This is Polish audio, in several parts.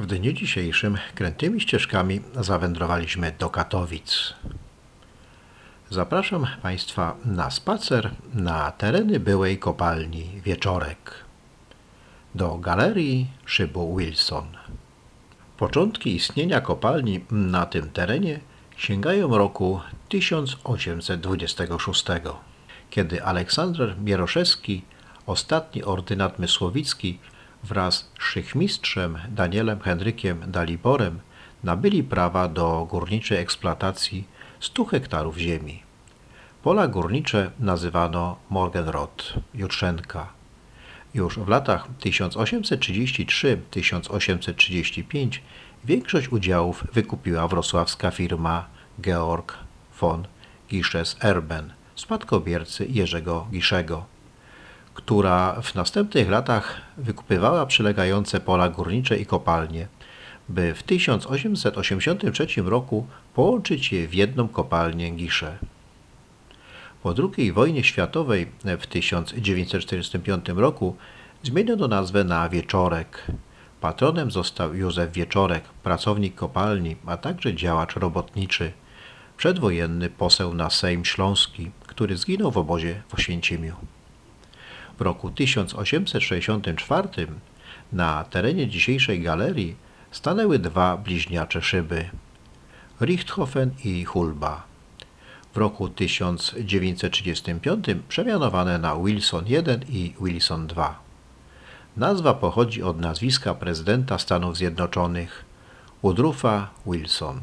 dniu dzisiejszym krętymi ścieżkami zawędrowaliśmy do Katowic. Zapraszam Państwa na spacer na tereny byłej kopalni Wieczorek, do galerii szybu Wilson. Początki istnienia kopalni na tym terenie sięgają roku 1826, kiedy Aleksander Mieroszewski, ostatni ordynat mysłowicki, wraz z szychmistrzem Danielem Henrykiem Daliborem nabyli prawa do górniczej eksploatacji 100 hektarów ziemi. Pola górnicze nazywano Morgenrod, Jutrzenka. Już w latach 1833-1835 większość udziałów wykupiła wrocławska firma Georg von Gisches-Erben, spadkobiercy Jerzego Giszego, która w następnych latach wykupywała przylegające pola górnicze i kopalnie, by w 1883 roku połączyć je w jedną kopalnię Gisze. Po II wojnie światowej w 1945 roku zmieniono nazwę na Wieczorek. Patronem został Józef Wieczorek, pracownik kopalni, a także działacz robotniczy, przedwojenny poseł na Sejm Śląski, który zginął w obozie w Oświęcimiu. W roku 1864 na terenie dzisiejszej galerii stanęły dwa bliźniacze szyby – Richthofen i Hulba. W roku 1935 przemianowane na Wilson I i Wilson II. Nazwa pochodzi od nazwiska prezydenta Stanów Zjednoczonych Woodroffa Wilson.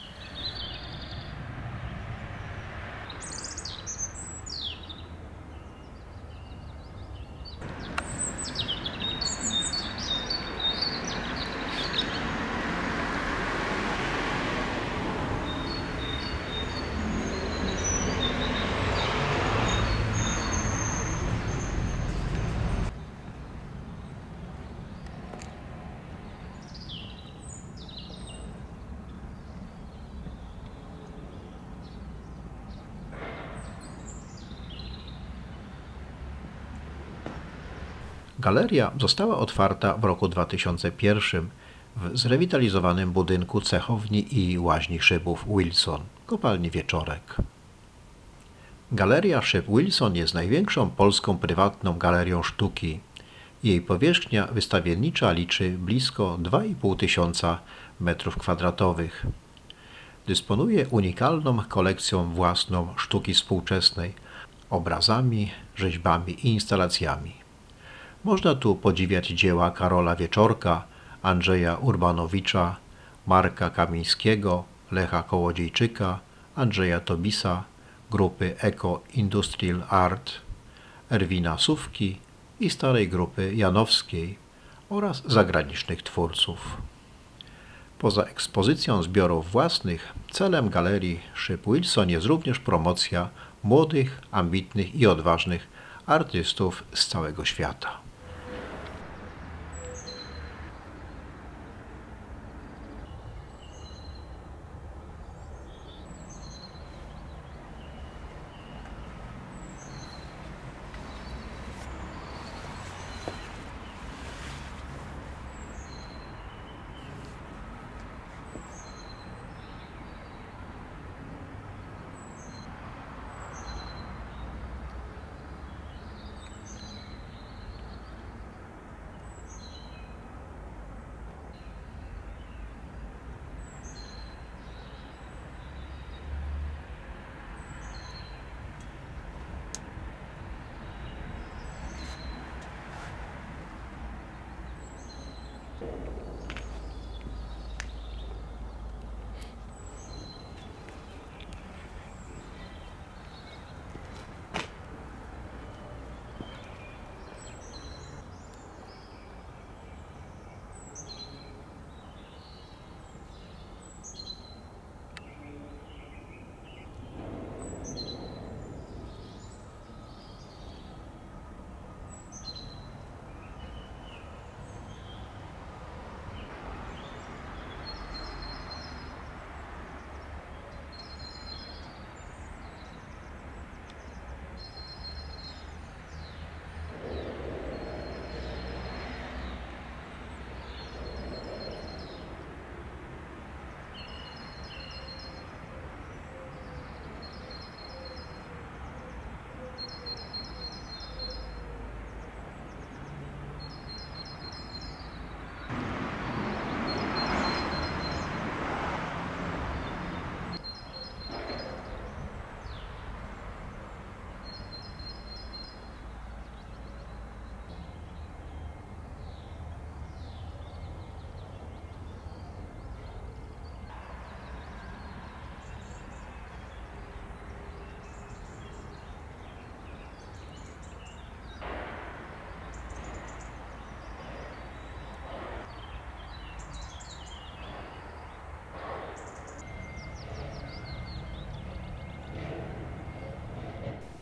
Galeria została otwarta w roku 2001 w zrewitalizowanym budynku cechowni i łaźni szybów Wilson, kopalni Wieczorek. Galeria szyb Wilson jest największą polską prywatną galerią sztuki. Jej powierzchnia wystawiennicza liczy blisko 2500 m2. Dysponuje unikalną kolekcją własną sztuki współczesnej, obrazami, rzeźbami i instalacjami. Można tu podziwiać dzieła Karola Wieczorka, Andrzeja Urbanowicza, Marka Kamińskiego, Lecha Kołodziejczyka, Andrzeja Tobisa, grupy Eco Industrial Art, Erwina Sówki i starej grupy Janowskiej oraz zagranicznych twórców. Poza ekspozycją zbiorów własnych, celem galerii szyb Wilson jest również promocja młodych, ambitnych i odważnych artystów z całego świata.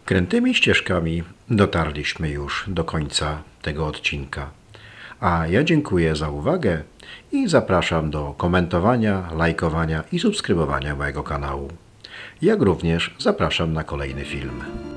Krętymi ścieżkami dotarliśmy już do końca tego odcinka. A ja dziękuję za uwagę i zapraszam do komentowania, lajkowania i subskrybowania mojego kanału. Jak również zapraszam na kolejny film.